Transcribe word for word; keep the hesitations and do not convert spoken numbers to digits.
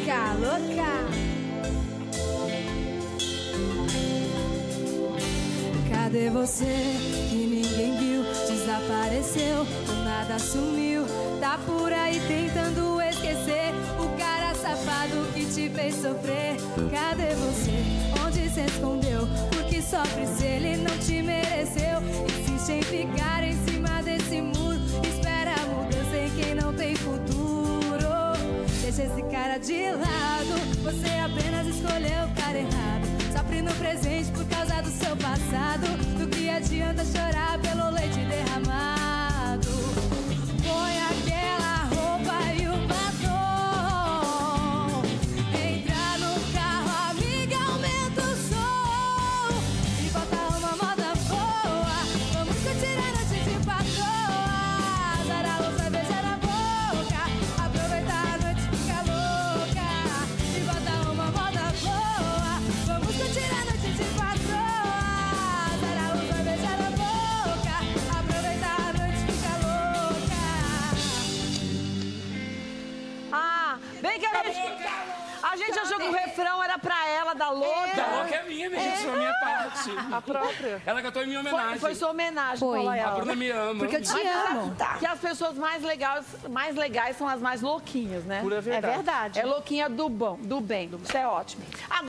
louca, louca. Cadê você que ninguém viu? Desapareceu, do nada sumiu. Tá por aí tentando esquecer o cara safado que te fez sofrer. Cadê você? Onde se escondeu? Por que sofre se ele não te mereceu? Insiste em ficar em cima desse muro. Espera a mudança em quem não tem futuro. Deixa esse cara de lado. Você apenas escolheu o cara errado. Sofre no presente por causa do seu passado. Do que adianta chorar pelo leite derramado? Põe aquela roupa e o batom. Entra no carro, amiga, aumenta o som. E bota uma moda boa. Vamos curtir a noite de patroa. Dar a luz, vai beijar na boca. Aproveitar a noite, fica louca. E bota uma moda boa. Vamos curtir a noite de patroa. Dar a luz, vai beijar na boca. Aproveitar a noite, fica louca. Ah, bem que a gente... A gente achou que o refrão era pra ela, da louca. Da louca é minha, minha gente, é minha parte. A própria. Ela cantou em minha Foi, homenagem. foi sua homenagem, Foi. Paula A Ayala. Bruna me ama. Porque eu te Mas amo. sabe que as pessoas mais legais, mais legais são as mais louquinhas, né? Pura verdade. É verdade. É louquinha do bom, do bem. Isso é ótimo. Agora,